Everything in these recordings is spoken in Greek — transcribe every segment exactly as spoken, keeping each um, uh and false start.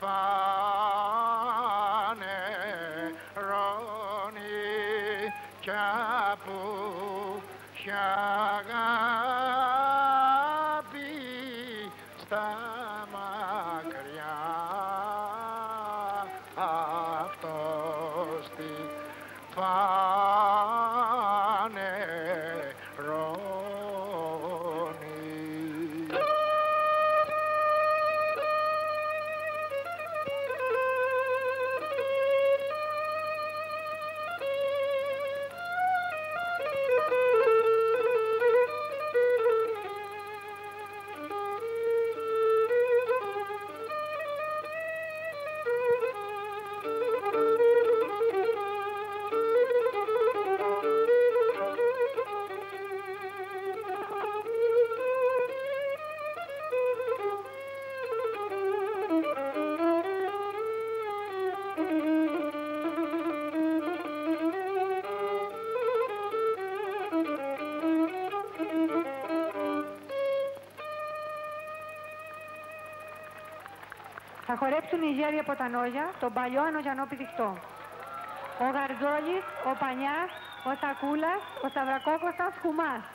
φανερώνει κι από κι αγάπη στα μακριά αυτός τη φανερώνει. Θα χορέψουν οι γέροι από τα Νόγια, τον παλιό Ανογιανό πηδικτό. Ο Γαρτζόλης, ο Πανιάς, ο Σακούλας, ο Σταυρακόκοστας Χουμάς.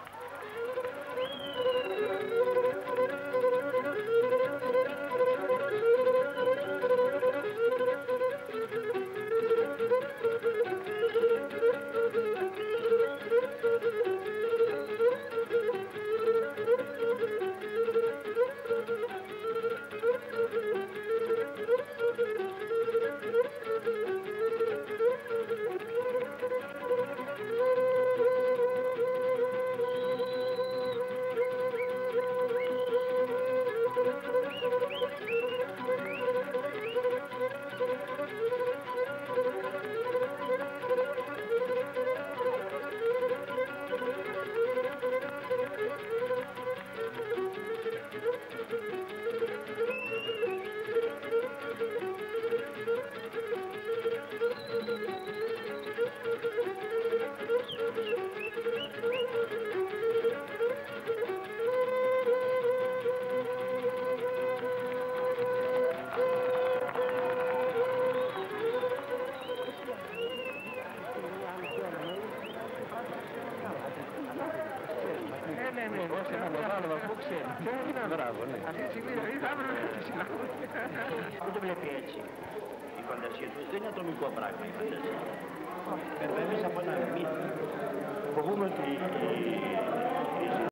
Δεν το βλέπει έτσι. Η φαντασία του δεν είναι ατομικό πράγμα η φαντασία. Περνάει μέσα από ένα μύθο. Φοβούμαι ότι